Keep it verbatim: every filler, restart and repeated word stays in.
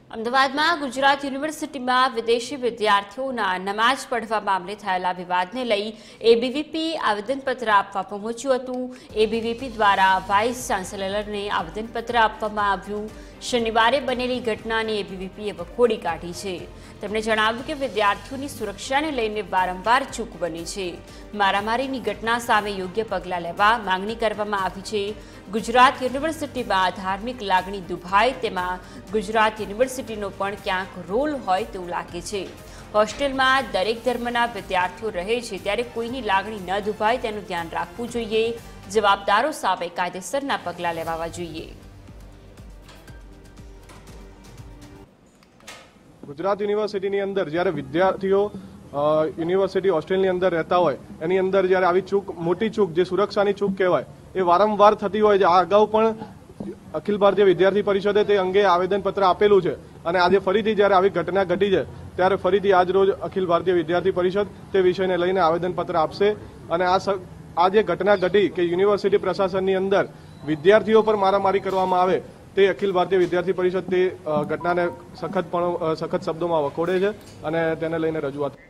અમદાવાદમાં ગુજરાત યુનિવર્સિટીમાં વિદેશી વિદ્યાર્થીઓના નમાઝ પડવા મામલે થયેલા વિવાદને લઈ એબીવીપી આવેદનપત્ર આપવા પહોંચ્યું હતું। એબીવીપી દ્વારા વાઇસ ચાન્સેલરને આવેદનપત્ર આપવામાં આવ્યું। શનિવારે બનેલી ઘટનાની એબીવીપીએ વખોડી કાઢી છે। તેમણે જણાવ્યું કે વિદ્યાર્થીઓની સુરક્ષાને લઈને વારંવાર ચૂક બની છે। મારામારીની ઘટના સામે યોગ્ય પગલાં લેવા માંગણી કરવામાં આવી છે। ગુજરાત યુનિવર્સિટીમાં ધાર્મિક લાગણી દુભાય તેમાં ગુજરાત યુનિવર્સિટીનો પણ ક્યાંક રોલ હોય તેવું લાગે છે। હોસ્ટેલમાં દરેક ધર્મના વિદ્યાર્થીઓ રહે છે ત્યારે કોઈની લાગણી ન દુભાય તેનું ધ્યાન રાખવું જોઈએ। જવાબદારો સામે કાયદેસરના પગલાં લેવા જોઈએ। ગુજરાત યુનિવર્સિટીની અંદર જ્યારે વિદ્યાર્થીઓ યુનિવર્સિટી હોસ્ટેલની અંદર રહેતા હોય એની અંદર જ્યારે આવી ચૂક મોટી ચૂક જે સુરક્ષાની ચૂક કહેવાય એ વારંવાર થતી હોય છે। આ અગાઉ પણ અખિલ ભારતીય વિદ્યાર્થી પરિષદે તે અંગે આવેદનપત્ર આપેલું છે અને આજે ફરીથી જ્યારે આવી ઘટના ઘટી છે ત્યારે ફરીથી આજ રોજ અખિલ ભારતીય વિદ્યાર્થી પરિષદ તે વિષયને લઈને આવેદનપત્ર આપશે અને આ આ જે ઘટના ઘટી કે યુનિવર્સિટી પ્રશાસનની અંદર વિદ્યાર્થીઓ પર મારામારી કરવામાં આવે તે અખિલ ભારતીય વિદ્યાર્થી પરિષદ તે ઘટનાને સખત પણ સખત શબ્દોમાં વખોડે છે અને તેને લઈને રજૂઆત